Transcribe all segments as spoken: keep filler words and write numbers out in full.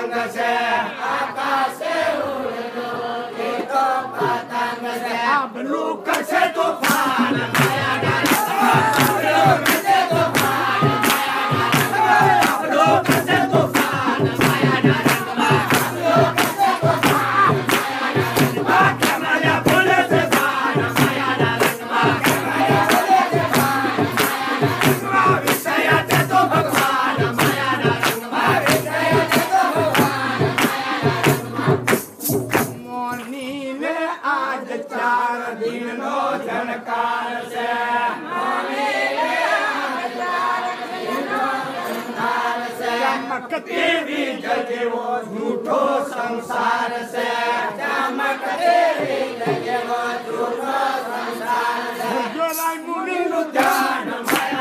पतंग से आकाश से उड़ लो ये तो पतंग से अब लूक से तूफान माया अब लूक से तूफान माया अब लूक से तूफान माया अब लूक से तूफान माया कमला फूल से बाण माया कमला फूल से बाण माया विषय ते तो भगवान माया विषय ते तो भगवान माया मोनी ने आज चार दिन नो झनकार से मोनी ने आज चार दिन नो झनकार से चमकती भी जगे वो झूठो संसार से चमकती भी जगे वो झूठो संसार से जो लाई मुनि नु ध्यान माया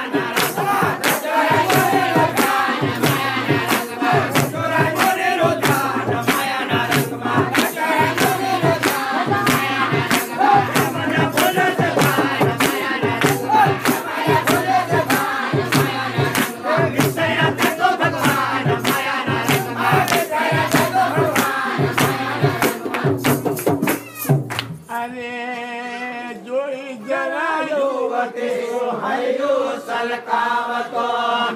सलकावतो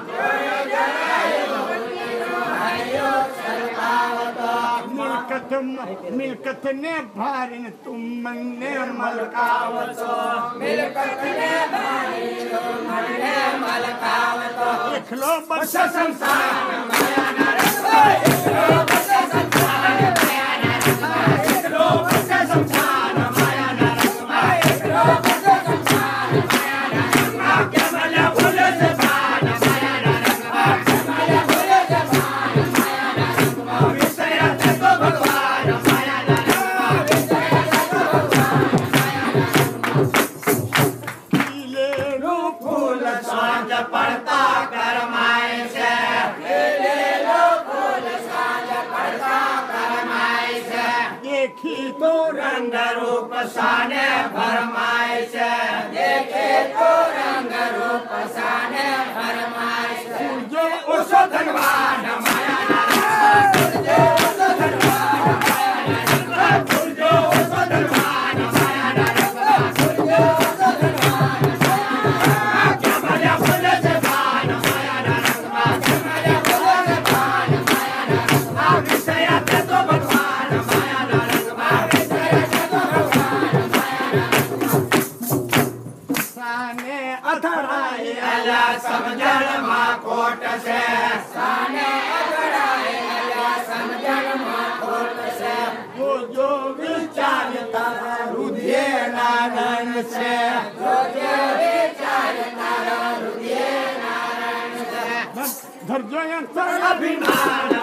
मिलकत मिलकत ने भारी तुम ने मलकावतो मिलकत ने भारी तुम ने मलकावतो इखलो बस संसार माया नारद इखलो बस संसार माया नारद इखलो बस संसार माया नारद इखलो बस संसार माया नारद कमला फूल से बाण माया नारद कमला फूल से बाण माया नारद विषय ते तो भगवान माया नारद विषय ते तो भगवान माया नारद पीले रू फूल सांझ पड़ता करमाए से पीले रू फूल सांझ पड़ता करमाए से देखी तो रंग रूप साने भरमाए से देखे तो रंग रूप साने भरमाए से जो उस धनवान माया नारद जो उस धनवान माया नारद जो उस धनवान माया नारद जो उस धनवान कमला फूल से बाण माया नारद कमला फूल से बाण माया नारद विषय ते तो भगवान माया नारद विषय ते तो भगवान माया नारद साने अधराए अला समझण मा कोट से साने अधराए अला समझण मा कोट से वो जो विचारता रुधिए नारायण से जो जो विचारता रुधिए नारायण से धैर्य अभिमान